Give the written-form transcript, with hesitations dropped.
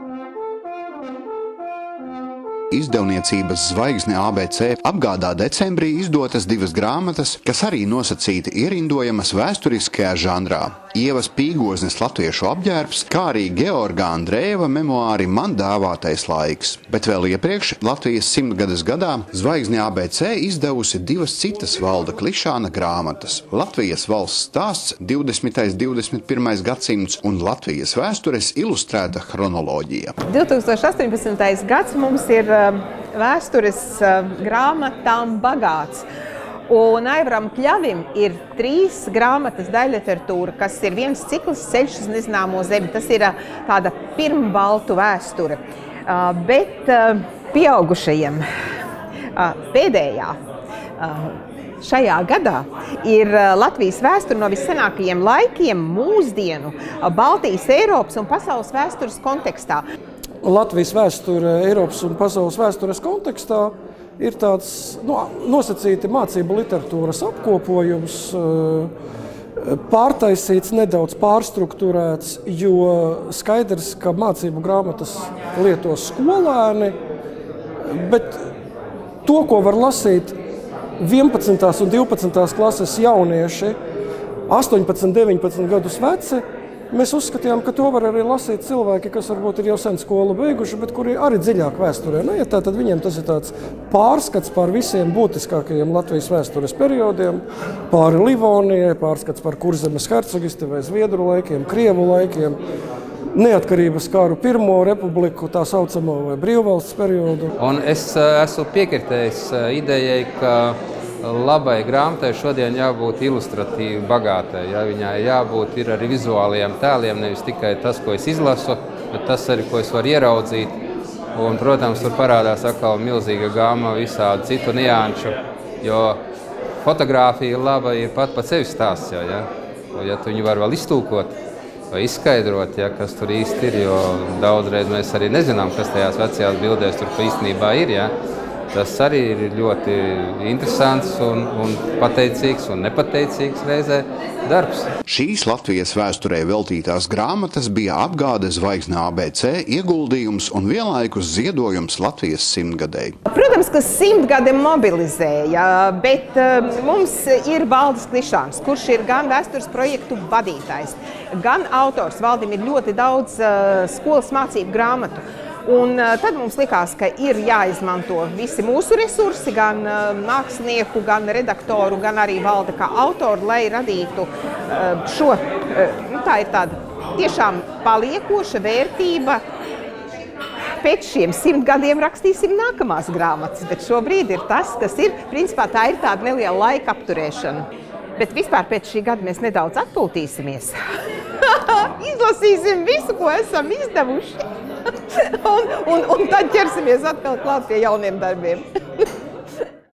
Izdevniecības Zvaigzne ABC apgādā decembrī izdotas 2 grāmatas, kas arī nosacīti ierindojamas vēsturiskajā žanrā. Ievas Pīgoznes latviešu apģērbs, kā arī Georga Andrejeva memoāri Man dāvātais laiks. Bet vēl iepriekš Latvijas 100-gades gadā Zvaigzne ABC izdevusi 2 citas Valda Klišāna grāmatas – Latvijas valsts stāsts 20. 21. gadsimts un Latvijas vēstures ilustrēta chronoloģija. 2018. gads mums ir vēstures grāmatām bagāts. Un Aivaram Pļavim ir 3 grāmatas daļliteratūra, kas ir viens cikls Ceļš uz nezināmo zemi. Tas ir tāda pirmbaltu vēsture. Bet pieaugušajiem pēdējā šajā gadā ir Latvijas vēsture no vissenākajiem laikiem mūsdienu Baltijas, Eiropas un pasaules vēstures kontekstā. Latvijas vēsture Eiropas un pasaules vēstures kontekstā ir tāds nosacīti mācību literatūras apkopojums, pārtaisīts, nedaudz pārstrukturēts, jo skaidrs, ka mācību grāmatas lieto skolēni, bet to, ko var lasīt 11. un 12. klases jaunieši, 18, 19 gadus veci, mēs uzskatījām, ka to var arī lasīt cilvēki, kas varbūt ir jau sen skolu beiguši, bet kuri arī dziļāk vēsturē neiet. Tātad viņiem tas ir tāds pārskats par visiem būtiskākajiem Latvijas vēstures periodiem, pāri Livonijai, pārskats par Kurzemes hercogisti vai Zviedru laikiem, Krievu laikiem, neatkarības kāru Pirmo republiku, tā saucamo vai brīvvalsts periodu. Un es esmu piekritējis idejai, ka labai grāmatai šodien jābūt ilustratīvi bagātai. Ja? Viņai jābūt ir arī vizuālajiem tēliem, nevis tikai tas, ko es izlasu, bet tas arī, ko es varu ieraudzīt. Un, protams, tur parādās atkal milzīga gama visādi citu nianšu, jo fotogrāfija laba ir pat sevi stāsts. Ja? Ja tu viņu var vēl iztūkot vai izskaidrot, ja, kas tur īsti ir, jo daudzreiz mēs arī nezinām, kas tajās vecajās bildēs tur īstenībā ir. Ja? Tas arī ir ļoti interesants un pateicīgs un nepateicīgs reizē darbs. Šīs Latvijas vēsturē veltītās grāmatas bija apgāde Zvaigzne ABC ieguldījums un vienlaikus ziedojums Latvijas 100-gadei. Protams, ka 100-gade mobilizēja, bet mums ir Valdis Klišāns, kurš ir gan vēstures projektu vadītājs, gan autors. Valdim ir ļoti daudz skolas mācību grāmatu. Un tad mums likās, ka ir jāizmanto visi mūsu resursi, gan mākslinieku, gan redaktoru, gan arī Valda kā autoru, lai radītu šo, tā ir tāda tiešām paliekoša vērtība. Pēc šiem 100 gadiem rakstīsim nākamās grāmatas, bet šobrīd ir tas, kas ir, principā tā ir tāda neliela laika apturēšana. Bet vispār pēc šī gada mēs nedaudz atpūtīsimies. Izlasīsim visu, ko esam izdevuši. Un tad ķersimies atkal klāt pie jauniem darbiem.